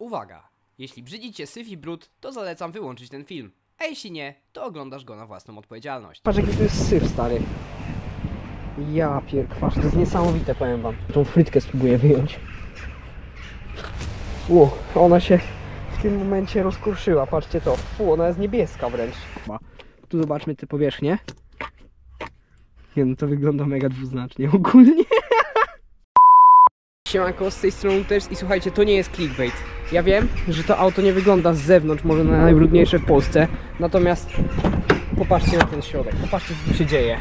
Uwaga! Jeśli brzydzi cię syf i brud, to zalecam wyłączyć ten film. A jeśli nie, to oglądasz go na własną odpowiedzialność. Patrz jaki to jest syf, stary. Ja pierkwasz, to jest niesamowite, powiem wam. Tą frytkę spróbuję wyjąć. Ona się w tym momencie rozkruszyła, patrzcie to. Ona jest niebieska wręcz. Tu zobaczmy te powierzchnie. Nie no, to wygląda mega dwuznacznie ogólnie. Siemanko, z tej strony też i słuchajcie, to nie jest clickbait. Ja wiem, że to auto nie wygląda z zewnątrz może na najbrudniejsze w Polsce. Natomiast popatrzcie na ten środek, popatrzcie co tu się dzieje.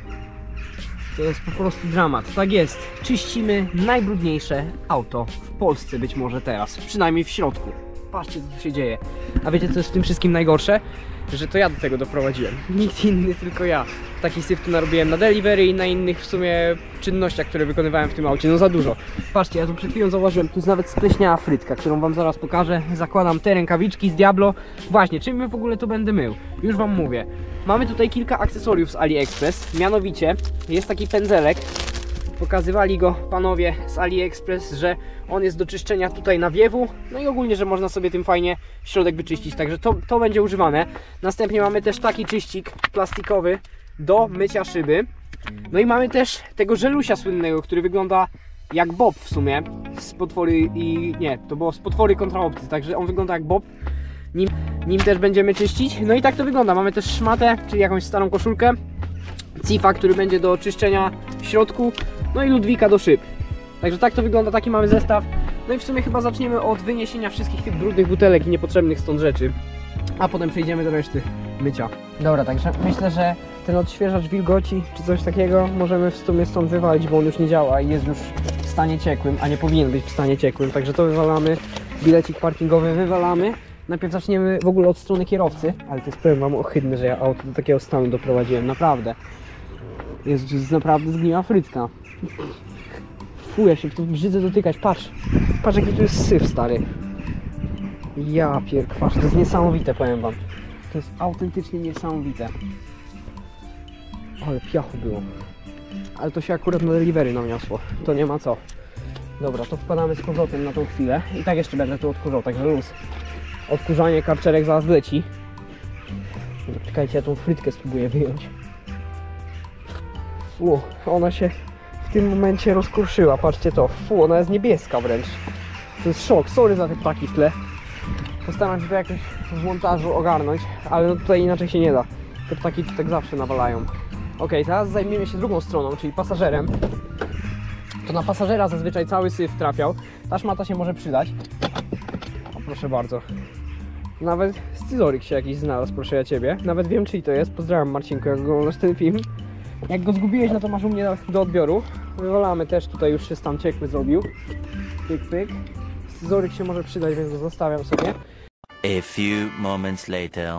To jest po prostu dramat. Tak jest, czyścimy najbrudniejsze auto w Polsce być może teraz, przynajmniej w środku. Patrzcie co tu się dzieje. A wiecie co jest w tym wszystkim najgorsze? Że to ja do tego doprowadziłem. Nikt inny, tylko ja. Taki syf tu narobiłem na delivery i na innych w sumie czynnościach, które wykonywałem w tym aucie. No za dużo. Patrzcie, ja tu przed chwilą zauważyłem, tu jest nawet spleśniała frytka, którą wam zaraz pokażę. Zakładam te rękawiczki z Diablo. Właśnie, czym ja w ogóle to będę mył? Już wam mówię. Mamy tutaj kilka akcesoriów z AliExpress. Mianowicie jest taki pędzelek. Pokazywali go panowie z AliExpress, że on jest do czyszczenia tutaj nawiewu. No i ogólnie, że można sobie tym fajnie środek wyczyścić. Także to będzie używane. Następnie mamy też taki czyścik plastikowy do mycia szyby. No i mamy też tego żelusia słynnego, który wygląda jak Bob w sumie. Z potwory i... nie, to było z potwory kontra obcy. Także on wygląda jak Bob. Nim też będziemy czyścić. No i tak to wygląda. Mamy też szmatę, czyli jakąś starą koszulkę. Cifa, który będzie do czyszczenia w środku. No i Ludwika do szyb. Także tak to wygląda, taki mamy zestaw. No i w sumie chyba zaczniemy od wyniesienia wszystkich tych brudnych butelek i niepotrzebnych stąd rzeczy. A potem przejdziemy do reszty mycia. Dobra, także myślę, że ten odświeżacz wilgoci czy coś takiego możemy w sumie stąd wywalić, bo on już nie działa i jest już w stanie ciekłym, a nie powinien być w stanie ciekłym. Także to wywalamy, bilecik parkingowy wywalamy. Najpierw zaczniemy w ogóle od strony kierowcy, ale to jest, powiem wam, ohydne, że ja auto do takiego stanu doprowadziłem, naprawdę. Jest naprawdę zgniła frytka. Fuję się, tu brzydzę dotykać, patrz jaki tu jest syf, stary. Ja pierkwasz, to jest niesamowite, powiem wam. To jest autentycznie niesamowite. Ale piachu było. Ale to się akurat na delivery naniosło, to nie ma co. Dobra, to wkładamy z powrotem na tą chwilę. I tak jeszcze będę tu odkurzał, także luz. Odkurzanie, karczerek zaraz leci. Czekajcie, ja tą frytkę spróbuję wyjąć. Ona się w tym momencie rozkruszyła, patrzcie to. Ona jest niebieska wręcz. To jest szok, sorry za te ptaki w tle. Postaram się to jakoś w montażu ogarnąć, ale no tutaj inaczej się nie da. Te ptaki tu tak zawsze nawalają. Ok, teraz zajmiemy się drugą stroną, czyli pasażerem. To na pasażera zazwyczaj cały syf trafiał. Ta szmata się może przydać. O, proszę bardzo. Nawet scyzoryk się jakiś znalazł, proszę ja ciebie. Nawet wiem czyj to jest. Pozdrawiam Marcinku, jak oglądasz ten film. Jak go zgubiłeś, no to masz u mnie do odbioru. Wywalamy też, tutaj już się tam ciekły zrobił. Pyk, pyk. Scyzoryk się może przydać, więc go zostawiam sobie. A few moments later.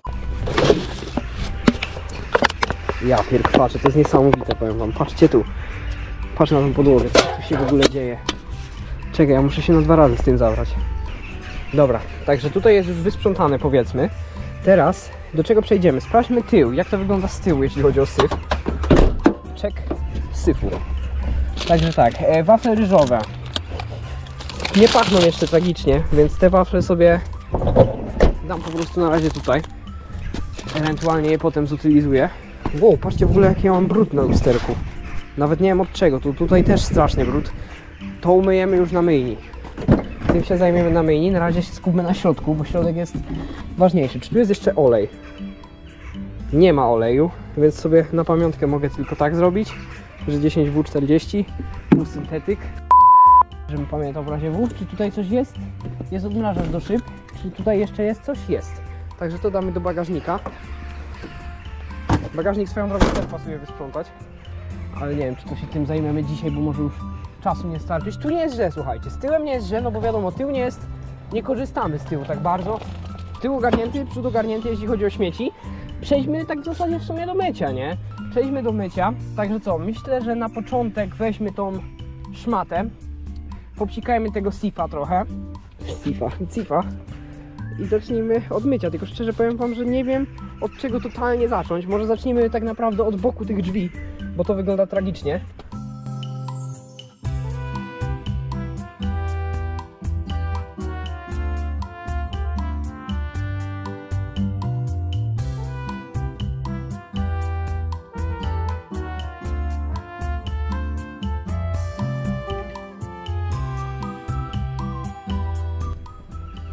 Ja pierkwaczę, to jest niesamowite, powiem wam. Patrzcie tu. Patrz na tą podłogę, co tu się w ogóle dzieje. Czekaj, ja muszę się na 2 razy z tym zabrać. Dobra, także tutaj jest już wysprzątane, powiedzmy. Teraz do czego przejdziemy? Sprawdźmy tył, jak to wygląda z tyłu, jeśli chodzi o syf. Czek syfu. Także tak, wafle ryżowe nie pachną jeszcze tragicznie, więc te wafle sobie dam po prostu na razie tutaj. Ewentualnie je potem zutylizuję. Wow, patrzcie w ogóle jaki ja mam brud na lusterku. Nawet nie wiem od czego, tutaj też strasznie brud. To umyjemy już na myjni. Tym się zajmiemy na myjni, na razie się skupmy na środku, bo środek jest ważniejszy. Czy tu jest jeszcze olej? Nie ma oleju, więc sobie na pamiątkę mogę tylko tak zrobić, że 10W40 plus syntetyk, żebym pamiętał w razie W. Czy tutaj coś jest? Jest odmrażacz do szyb. Czy tutaj jeszcze jest coś? Jest. Także to damy do bagażnika. Bagażnik swoją drogą też pasuje wysprzątać, ale nie wiem, czy to się tym zajmiemy dzisiaj, bo może już czasu nie starczyć. Tu nie jest źle, słuchajcie, z tyłem nie jest źle, no bo wiadomo, tył nie jest, nie korzystamy z tyłu tak bardzo. Tył ogarnięty, przód ogarnięty, jeśli chodzi o śmieci. Przejdźmy tak w zasadzie w sumie do mycia, nie? Przejdźmy do mycia, także co, myślę, że na początek weźmy tą szmatę, popsikajmy tego sifa trochę. Sifa. I zacznijmy od mycia, tylko szczerze powiem wam, że nie wiem od czego totalnie zacząć. Może zacznijmy tak naprawdę od boku tych drzwi, bo to wygląda tragicznie.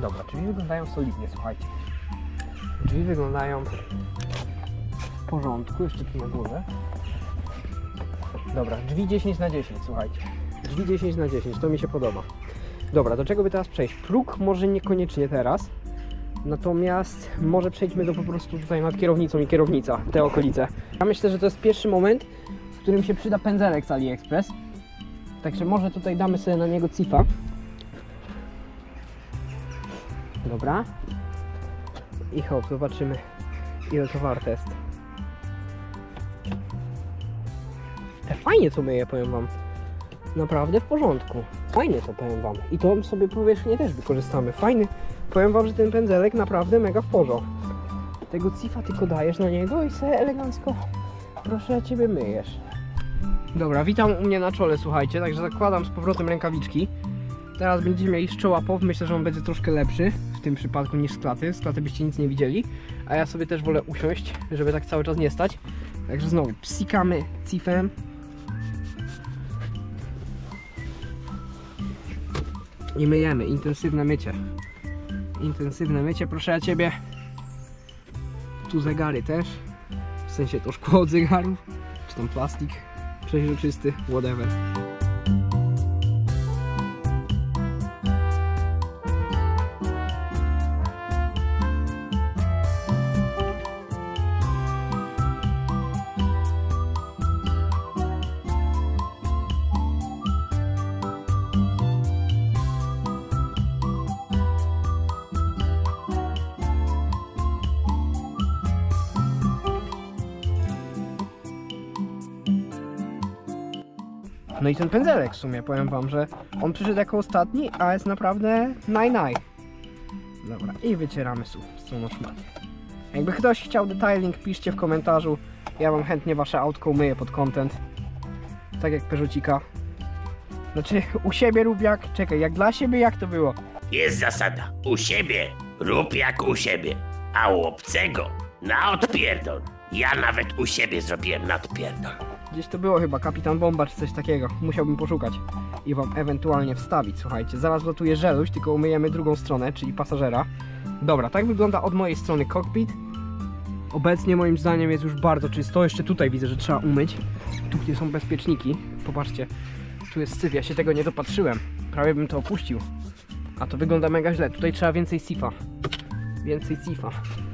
Dobra, drzwi wyglądają solidnie, słuchajcie. Drzwi wyglądają w porządku, jeszcze tu na górze. Dobra, drzwi 10 na 10, słuchajcie. Drzwi 10 na 10, to mi się podoba. Dobra, do czego by teraz przejść? Próg może niekoniecznie teraz. Natomiast może przejdźmy do po prostu tutaj nad kierownicą i kierownica, te okolice. Ja myślę, że to jest pierwszy moment, w którym się przyda pędzelek z AliExpress. Także może tutaj damy sobie na niego cifa. Dobra. I hop, zobaczymy, ile to warte jest. Fajnie to myje, powiem wam. Naprawdę w porządku. Fajnie to, powiem wam. I to sobie powierzchnię też wykorzystamy. Fajny. Powiem wam, że ten pędzelek naprawdę mega w porządku. Tego cifa tylko dajesz na niego i sobie elegancko, proszę ciebie, myjesz. Dobra, witam u mnie na czole, słuchajcie. Także zakładam z powrotem rękawiczki. Teraz będziemy mieli z czoła POW. Myślę, że on będzie troszkę lepszy w tym przypadku niż z klaty. Z klaty byście nic nie widzieli. A ja sobie też wolę usiąść, żeby tak cały czas nie stać. Także znowu psikamy cifem. I myjemy, intensywne mycie. Intensywne mycie, proszę ja ciebie. Tu zegary też. W sensie to szkło od zegarów. Czy tam plastik przeźroczysty, whatever. No i ten pędzelek w sumie, powiem wam, że on przyszedł jako ostatni, a jest naprawdę naj. Dobra, i wycieramy stroną szmaty. Jakby ktoś chciał detailing, piszcie w komentarzu. Ja wam chętnie wasze autko umyję pod content. Tak jak Peugeotika. Znaczy, u siebie rób jak... Czekaj, jak dla siebie, jak to było? Jest zasada. U siebie rób jak u siebie, a u obcego na odpierdol. Ja nawet u siebie zrobiłem na odpierdol. Gdzieś to było chyba, Kapitan Bomba czy coś takiego. Musiałbym poszukać i wam ewentualnie wstawić. Słuchajcie, zaraz lotuje żeluś, tylko umyjemy drugą stronę, czyli pasażera. Dobra, tak wygląda od mojej strony cockpit. Obecnie moim zdaniem jest już bardzo czysto. Jeszcze tutaj widzę, że trzeba umyć. Tu gdzie są bezpieczniki. Popatrzcie, tu jest syf, ja się tego nie dopatrzyłem. Prawie bym to opuścił. A to wygląda mega źle. Tutaj trzeba więcej sifa. Więcej sifa.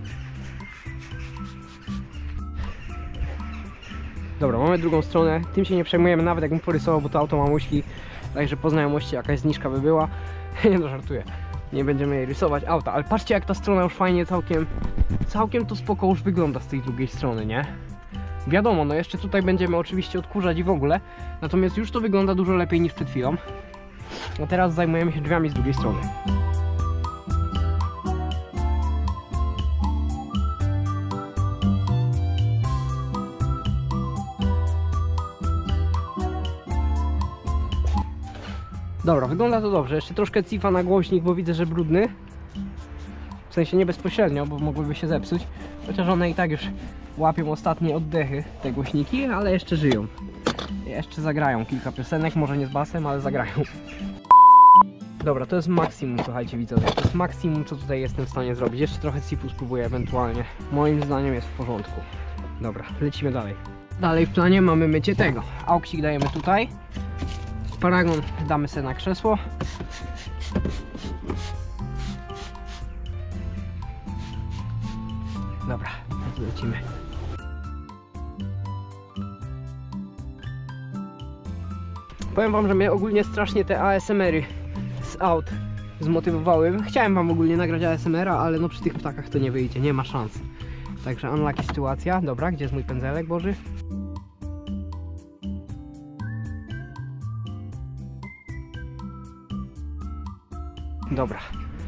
Dobra, mamy drugą stronę, tym się nie przejmujemy, nawet jakbym porysował, bo to auto ma muśli, także po znajomości jakaś zniżka by była. Nie, no żartuję, nie będziemy jej rysować auta, ale patrzcie jak ta strona już fajnie całkiem to spoko już wygląda z tej drugiej strony, nie? Wiadomo, no jeszcze tutaj będziemy oczywiście odkurzać i w ogóle, natomiast już to wygląda dużo lepiej niż przed chwilą. A teraz zajmujemy się drzwiami z drugiej strony. Dobra, wygląda to dobrze. Jeszcze troszkę cifa na głośnik, bo widzę, że brudny. W sensie nie bezpośrednio, bo mogłyby się zepsuć. Chociaż one i tak już łapią ostatnie oddechy, te głośniki, ale jeszcze żyją. Jeszcze zagrają kilka piosenek, może nie z basem, ale zagrają. Dobra, to jest maksimum, słuchajcie widzowie. To jest maksimum, co tutaj jestem w stanie zrobić. Jeszcze trochę cifu spróbuję ewentualnie. Moim zdaniem jest w porządku. Dobra, lecimy dalej. Dalej w planie mamy mycie tego. Auksik dajemy tutaj. Paragon damy sobie na krzesło. Dobra, lecimy. Powiem wam, że mnie ogólnie strasznie te ASMR-y z aut zmotywowały. Chciałem wam ogólnie nagrać ASMR-a, ale no przy tych ptakach to nie wyjdzie, nie ma szans. Także unlucky sytuacja. Dobra, gdzie jest mój pędzelek Boży? Dobra,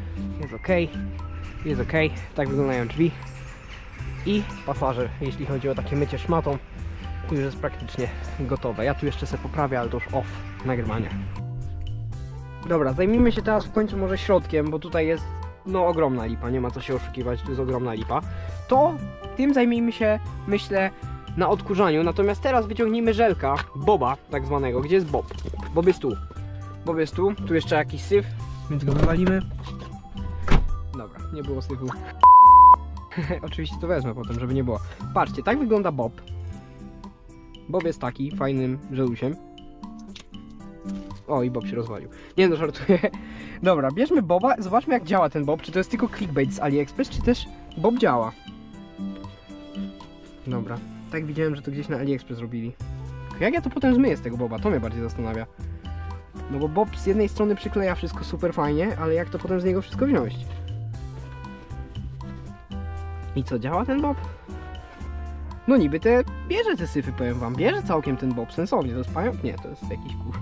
jest ok, tak wyglądają drzwi i pasażer, jeśli chodzi o takie mycie szmatą, to już jest praktycznie gotowe. Ja tu jeszcze sobie poprawię, ale to już off nagrywania. Dobra, zajmijmy się teraz w końcu może środkiem, bo tutaj jest no ogromna lipa, nie ma co się oszukiwać, tu jest ogromna lipa. To tym zajmijmy się, myślę, na odkurzaniu, natomiast teraz wyciągnijmy żelka, Boba tak zwanego. Gdzie jest Bob? Bob jest tu. Bob jest tu, tu jeszcze jakiś syf, więc go wywalimy. Dobra, nie było syfu. Oczywiście to wezmę potem, żeby nie było. Patrzcie, tak wygląda Bob. Bob jest taki, fajnym żelusiem. O, i Bob się rozwalił. Nie no, żartuję. Dobra, bierzmy Boba, zobaczmy jak działa ten Bob. Czy to jest tylko clickbait z AliExpress, czy też Bob działa. Dobra, tak widziałem, że to gdzieś na AliExpress robili. Jak ja to potem zmyję z tego Boba? To mnie bardziej zastanawia. No bo Bob z jednej strony przykleja wszystko super fajnie, ale jak to potem z niego wszystko wziąć? I co, działa ten Bob? No niby bierze te syfy, powiem wam. Bierze całkiem ten Bob, sensownie. To jest pająk? Nie, to jest jakiś kurz.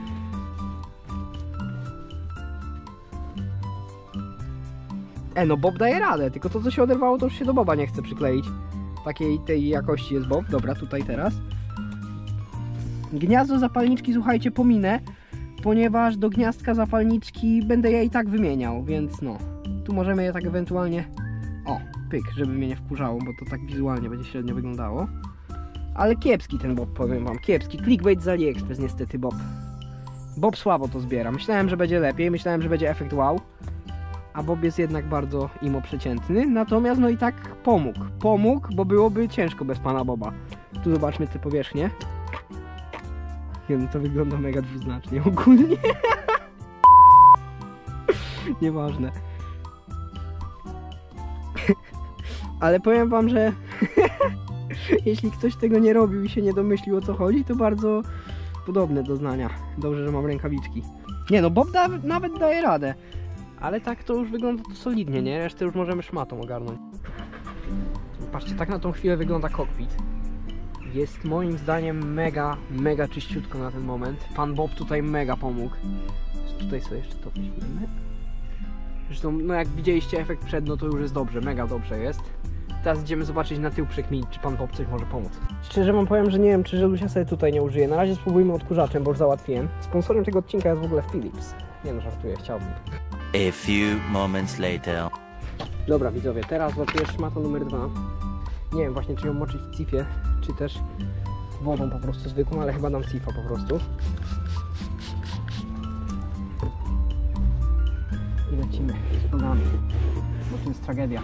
No Bob daje radę, tylko to co się oderwało to już się do Boba nie chce przykleić. Takiej tej jakości jest Bob. Dobra, tutaj teraz. Gniazdo zapalniczki, słuchajcie, pominę, ponieważ do gniazdka zapalniczki będę je i tak wymieniał, więc no. Tu możemy je tak ewentualnie... O, pyk, żeby mnie nie wkurzało, bo to tak wizualnie będzie średnio wyglądało. Ale kiepski ten Bob, powiem wam, kiepski. Clickbait z AliExpress niestety Bob. Bob słabo to zbiera. Myślałem, że będzie lepiej, myślałem, że będzie efekt wow. A Bob jest jednak bardzo imo przeciętny, natomiast no i tak pomógł. Pomógł, bo byłoby ciężko bez pana Boba. Tu zobaczmy te powierzchnie. Nie, no to wygląda mega dwuznacznie ogólnie. Nieważne. Ale powiem wam, że jeśli ktoś tego nie robił i się nie domyślił o co chodzi, to bardzo podobne doznania. Dobrze, że mam rękawiczki. Nie no, Bob nawet daje radę. Ale tak to już wygląda to solidnie, nie? Resztę już możemy szmatą ogarnąć. Patrzcie, tak na tą chwilę wygląda kokpit. Jest moim zdaniem mega czyściutko na ten moment. Pan Bob tutaj mega pomógł. Tutaj sobie jeszcze to weźmiemy. Zresztą, no jak widzieliście efekt przed, no to już jest dobrze, mega dobrze jest. Teraz idziemy zobaczyć na tył przekminić, czy pan Bob coś może pomóc. Szczerze wam powiem, że nie wiem, czy żelusia sobie tutaj nie użyje. Na razie spróbujmy odkurzaczem, bo już załatwiłem. Sponsorem tego odcinka jest w ogóle Philips. Nie no, żartuję, chciałbym. A few moments later. Dobra widzowie, teraz łapię szmatę numer 2. Nie wiem właśnie, czy ją moczyć w cifie, czy też wodą po prostu zwykłą, ale chyba dam cifa po prostu. I lecimy z nogami, bo to jest tragedia.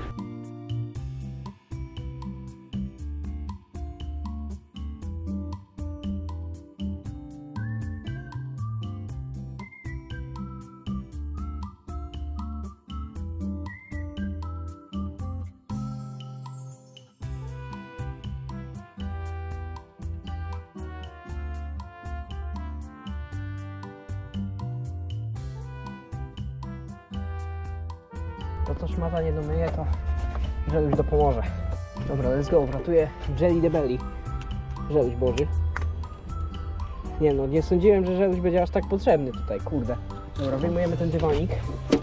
To co szmata nie domyje, to żeluś dopomoże. Dobra, let's go, ratuję Jelly the Belly. Żeluś Boży. Nie no, nie sądziłem, że żeluś będzie aż tak potrzebny tutaj, kurde. Dobra, wyjmujemy ten dywanik.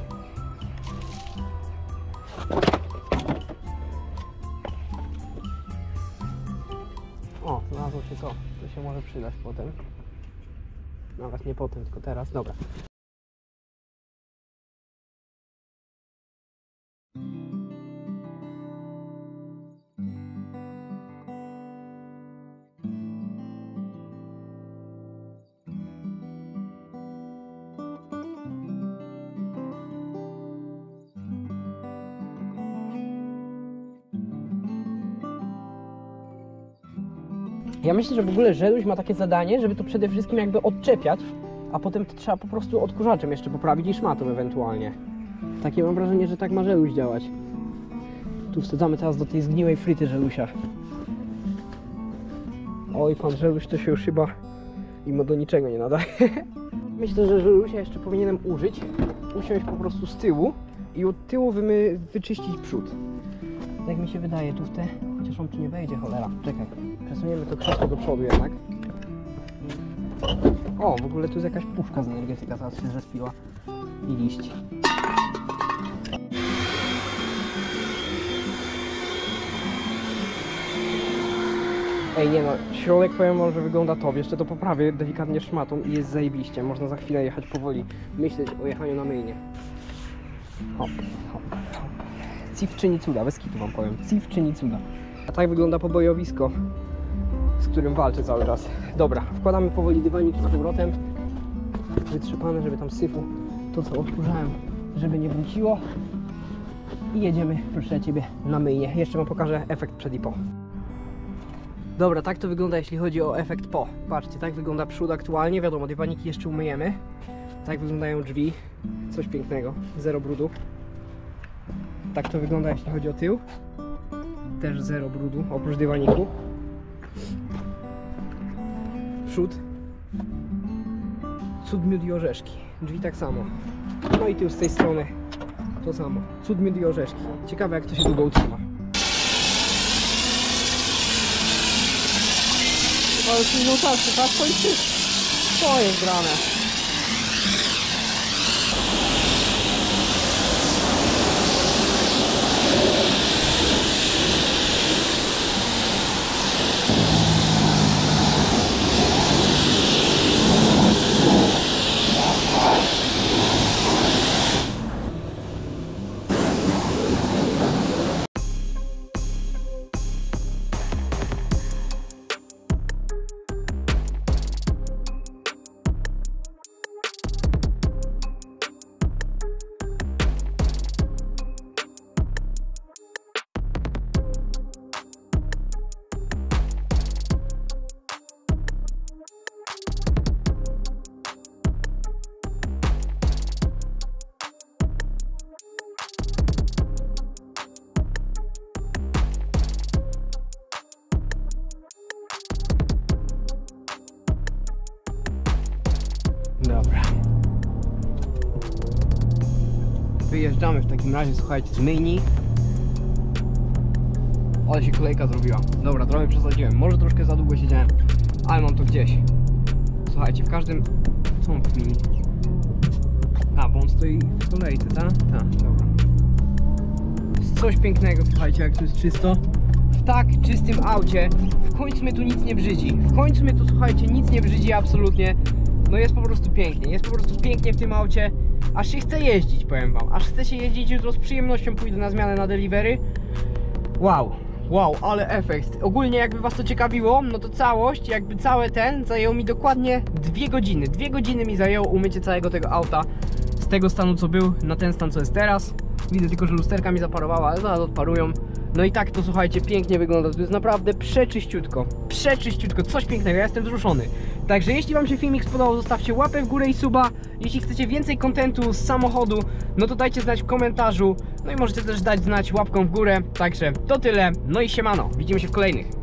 O, znalazło się to. To się może przydać potem. Nawet nie potem, tylko teraz. Dobra. Ja myślę, że w ogóle żeluś ma takie zadanie, żeby to przede wszystkim jakby odczepiać, a potem to trzeba po prostu odkurzaczem jeszcze poprawić i szmatą ewentualnie. Takie mam wrażenie, że tak ma żeluś działać. Tu wsadzamy teraz do tej zgniłej fryty żelusia. Oj, pan żeluś to się już chyba mimo do niczego nie nadaje. Myślę, że żelusia jeszcze powinienem usiąść po prostu z tyłu i od tyłu wyczyścić przód. Tak mi się wydaje, tu w te... Chociaż on tu nie wejdzie, cholera. Czekaj, przesuniemy to krzesło do przodu jednak. O, w ogóle tu jest jakaś puszka z energetyka, zaraz się zespiła. I liść. Ej, nie no, środek powiem wam, że wygląda top. Jeszcze to poprawię delikatnie szmatą i jest zajebiście. Można za chwilę jechać powoli, myśleć o jechaniu na myjnie. Hop, hop, hop. Cif czyni cuda, bez kitu wam powiem. Cif czyni cuda. A tak wygląda pobojowisko, z którym walczę cały czas. Dobra, wkładamy powoli dywanik z powrotem. Wytrzepane, żeby tam syfu to co odkurzałem, żeby nie wróciło. i jedziemy, proszę Ciebie, na myjnie. Jeszcze Wam pokażę efekt przed i po. Dobra, tak to wygląda, jeśli chodzi o efekt po. Patrzcie, tak wygląda przód aktualnie. Wiadomo, dywaniki jeszcze umyjemy. Tak wyglądają drzwi. Coś pięknego, zero brudu. Tak to wygląda, jeśli chodzi o tył. Też zero brudu, oprócz dywaniku. Przód. Cud, miód i orzeszki. Drzwi tak samo. No i tył z tej strony to samo. Cud, miód i orzeszki. Ciekawe, jak to się długo utrzyma. Ale już minął czas, tak? W końcu to jest grane. Dobra. Wyjeżdżamy w takim razie, słuchajcie, z myjni. Ale się kolejka zrobiła. Dobra, trochę przesadziłem. Może troszkę za długo siedziałem, ale mam to gdzieś. Słuchajcie, w każdym... Co on kmini? A, bo on stoi w kolejce, tak? Tak, dobra. Jest coś pięknego, słuchajcie, jak tu jest czysto. W tak czystym aucie w końcu mnie tu nic nie brzydzi. W końcu mnie tu, słuchajcie, nic nie brzydzi absolutnie. No jest po prostu pięknie, jest po prostu pięknie w tym aucie. Aż się chce jeździć, powiem wam. Aż chce się jeździć, jutro z przyjemnością pójdę na zmianę na delivery. Wow, wow, ale efekt. Ogólnie jakby was to ciekawiło, no to całość, jakby cały ten zajęło mi dokładnie 2 godziny. 2 godziny mi zajęło umycie całego tego auta z tego stanu, co był, na ten stan, co jest teraz. Widzę tylko, że lusterka mi zaparowała, ale zaraz odparują. No i tak to, słuchajcie, pięknie wygląda. To jest naprawdę przeczyściutko. Przeczyściutko, coś pięknego, ja jestem wzruszony. Także jeśli wam się filmik spodobał, zostawcie łapę w górę i suba. Jeśli chcecie więcej kontentu z samochodu, no to dajcie znać w komentarzu. No i możecie też dać znać łapką w górę. Także to tyle, no i siemano. Widzimy się w kolejnych.